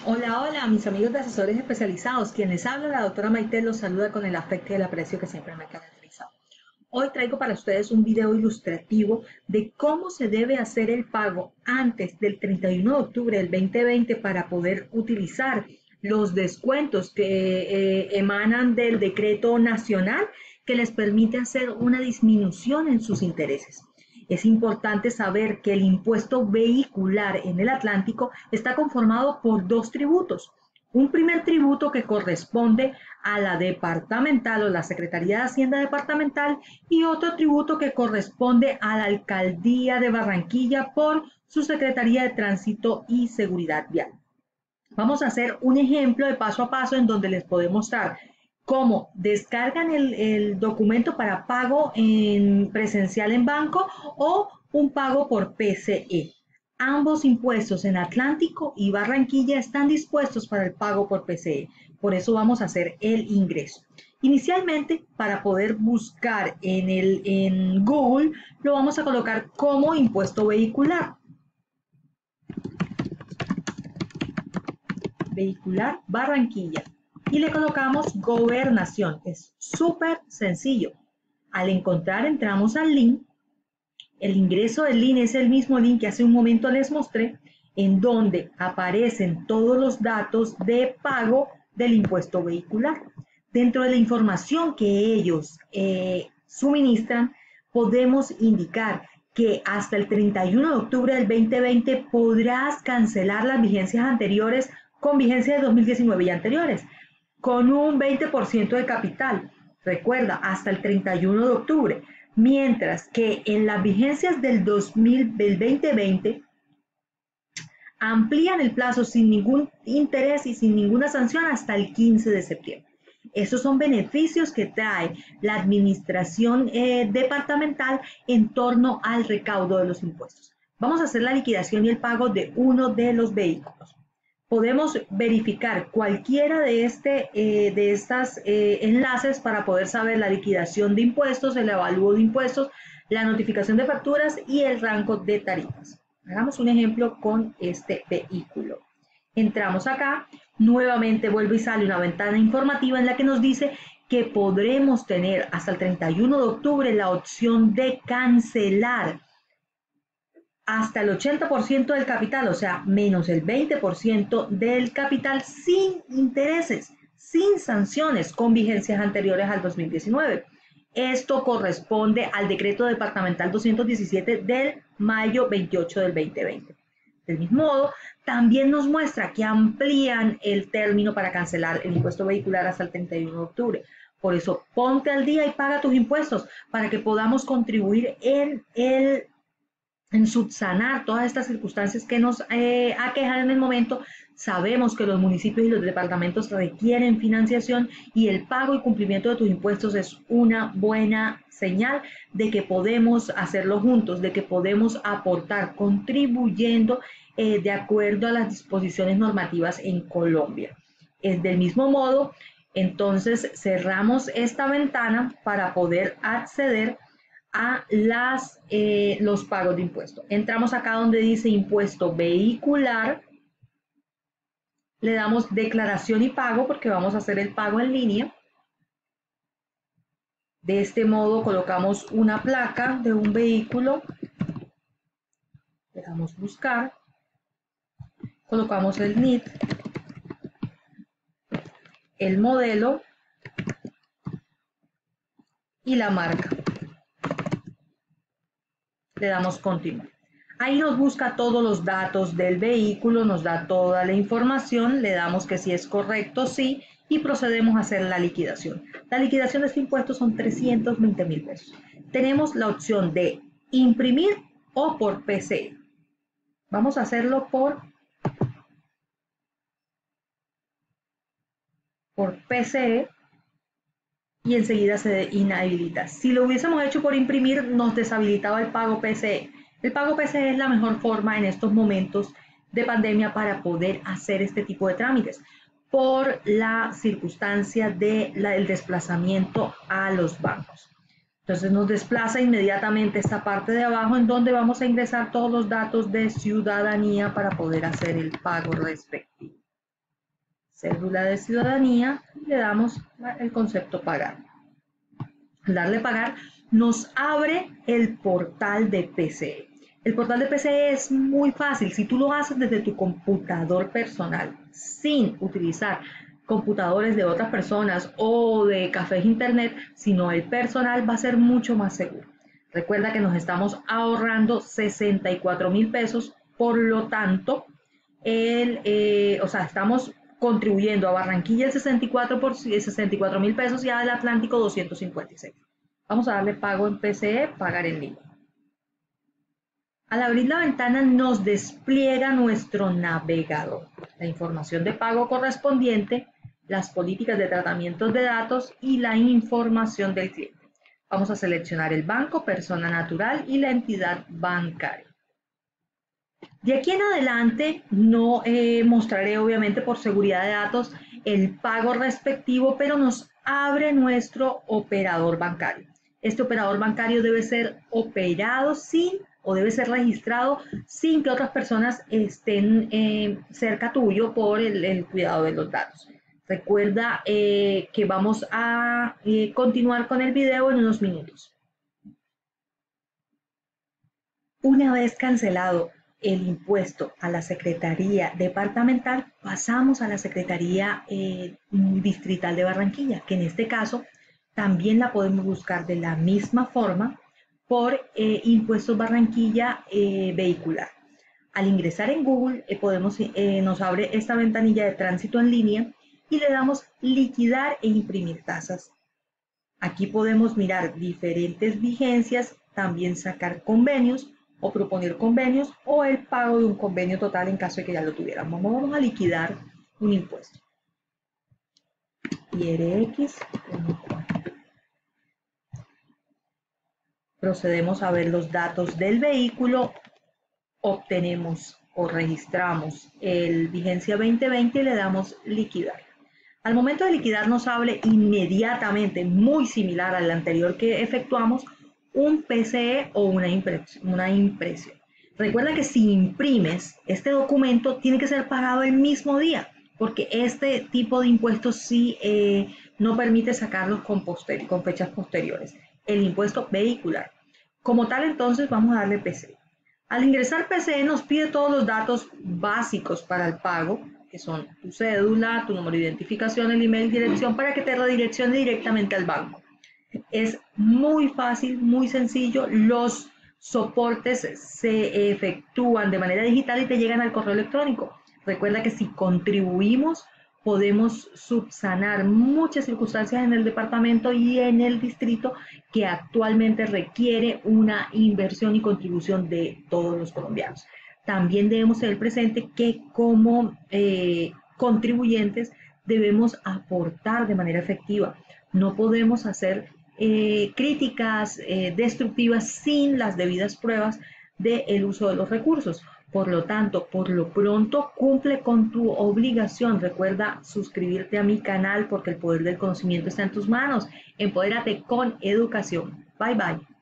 Hola, hola, mis amigos de asesores especializados. Quien les habla, la doctora Maite, los saluda con el afecto y el aprecio que siempre me ha caracterizado. Hoy traigo para ustedes un video ilustrativo de cómo se debe hacer el pago antes del 31 de octubre del 2020 para poder utilizar los descuentos que emanan del decreto nacional que les permite hacer una disminución en sus intereses. Es importante saber que el impuesto vehicular en el Atlántico está conformado por dos tributos. Un primer tributo que corresponde a la departamental o la Secretaría de Hacienda departamental y otro tributo que corresponde a la Alcaldía de Barranquilla por su Secretaría de Tránsito y Seguridad Vial. Vamos a hacer un ejemplo de paso a paso en donde les podemos mostrar cómo descargan el documento para pago en presencial en banco o un pago por PCE. Ambos impuestos en Atlántico y Barranquilla están dispuestos para el pago por PCE. Por eso vamos a hacer el ingreso. Inicialmente, para poder buscar en Google, lo vamos a colocar como impuesto vehicular. Vehicular Barranquilla y le colocamos gobernación. Es súper sencillo. Al encontrar, entramos al link. El ingreso del link es el mismo link que hace un momento les mostré, en donde aparecen todos los datos de pago del impuesto vehicular. Dentro de la información que ellos suministran, podemos indicar que hasta el 31 de octubre del 2020 podrás cancelar las vigencias anteriores con vigencia de 2019 y anteriores, con un 20% de capital. Recuerda, hasta el 31 de octubre. Mientras que en las vigencias del 2020 amplían el plazo sin ningún interés y sin ninguna sanción hasta el 15 de septiembre. Esos son beneficios que trae la administración departamental en torno al recaudo de los impuestos. Vamos a hacer la liquidación y el pago de uno de los vehículos. Podemos verificar cualquiera de estos enlaces para poder saber la liquidación de impuestos, el avalúo de impuestos, la notificación de facturas y el rango de tarifas. Hagamos un ejemplo con este vehículo. Entramos acá, nuevamente vuelve y sale una ventana informativa en la que nos dice que podremos tener hasta el 31 de octubre la opción de cancelar hasta el 80% del capital, o sea, menos el 20% del capital sin intereses, sin sanciones, con vigencias anteriores al 2019. Esto corresponde al decreto departamental 217 del mayo 28 del 2020. Del mismo modo, también nos muestra que amplían el término para cancelar el impuesto vehicular hasta el 31 de octubre. Por eso, ponte al día y paga tus impuestos para que podamos contribuir en subsanar todas estas circunstancias que nos aquejan en el momento. Sabemos que los municipios y los departamentos requieren financiación y el pago y cumplimiento de tus impuestos es una buena señal de que podemos hacerlo juntos, de que podemos aportar contribuyendo de acuerdo a las disposiciones normativas en Colombia. Del mismo modo, entonces cerramos esta ventana para poder acceder a los pagos de impuestos. Entramos acá donde dice impuesto vehicular, le damos declaración y pago porque vamos a hacer el pago en línea. De este modo colocamos una placa de un vehículo, le damos buscar, colocamos el NIT, el modelo y la marca. Le damos continuar. Ahí nos busca todos los datos del vehículo, nos da toda la información, le damos que si es correcto, sí, y procedemos a hacer la liquidación. La liquidación de este impuesto son 320.000 pesos. Tenemos la opción de imprimir o por PCE. Vamos a hacerlo por PCE y enseguida se inhabilita. Si lo hubiésemos hecho por imprimir, nos deshabilitaba el pago PCE. El pago PCE es la mejor forma en estos momentos de pandemia para poder hacer este tipo de trámites por la circunstancia del desplazamiento a los bancos. Entonces nos desplaza inmediatamente esta parte de abajo en donde vamos a ingresar todos los datos de ciudadanía para poder hacer el pago respectivo. cédula de ciudadanía, y le damos el concepto pagar. Al darle pagar, nos abre el portal de PCE. El portal de PCE es muy fácil. Si tú lo haces desde tu computador personal, sin utilizar computadores de otras personas o de cafés internet, sino el personal, va a ser mucho más seguro. Recuerda que nos estamos ahorrando 64,000 pesos, por lo tanto, estamos contribuyendo a Barranquilla el 64,000 pesos y al Atlántico 256. Vamos a darle pago en PCE, pagar en línea. Al abrir la ventana nos despliega nuestro navegador, la información de pago correspondiente, las políticas de tratamiento de datos y la información del cliente. Vamos a seleccionar el banco, persona natural y la entidad bancaria. De aquí en adelante no mostraré, obviamente por seguridad de datos, el pago respectivo, pero nos abre nuestro operador bancario. Este operador bancario debe ser operado debe ser registrado sin que otras personas estén cerca tuyo por el cuidado de los datos. Recuerda que vamos a continuar con el video en unos minutos. Una vez cancelado el impuesto a la Secretaría Departamental, pasamos a la Secretaría Distrital de Barranquilla, que en este caso también la podemos buscar de la misma forma por Impuestos Barranquilla Vehicular. Al ingresar en Google nos abre esta ventanilla de tránsito en línea y le damos liquidar e imprimir tasas. Aquí podemos mirar diferentes vigencias, también sacar convenios o proponer convenios o el pago de un convenio total en caso de que ya lo tuviéramos. Vamos a liquidar un impuesto. IRX. Procedemos a ver los datos del vehículo, obtenemos o registramos el vigencia 2020 y le damos liquidar. Al momento de liquidar nos abre inmediatamente, muy similar al anterior que efectuamos, un PCE o una impresión. Recuerda que si imprimes este documento tiene que ser pagado el mismo día, porque este tipo de impuestos sí no permite sacarlos con fechas posteriores. El impuesto vehicular. Como tal, entonces vamos a darle PCE. Al ingresar PCE nos pide todos los datos básicos para el pago, que son tu cédula, tu número de identificación, el email, dirección, para que te redireccione directamente al banco. Es muy fácil, muy sencillo. Los soportes se efectúan de manera digital y te llegan al correo electrónico. Recuerda que si contribuimos, podemos subsanar muchas circunstancias en el departamento y en el distrito que actualmente requiere una inversión y contribución de todos los colombianos. También debemos tener presente que como contribuyentes debemos aportar de manera efectiva. No podemos hacer críticas destructivas sin las debidas pruebas del uso de los recursos. Por lo tanto, por lo pronto, cumple con tu obligación. Recuerda suscribirte a mi canal porque el poder del conocimiento está en tus manos. Empodérate con educación. Bye, bye.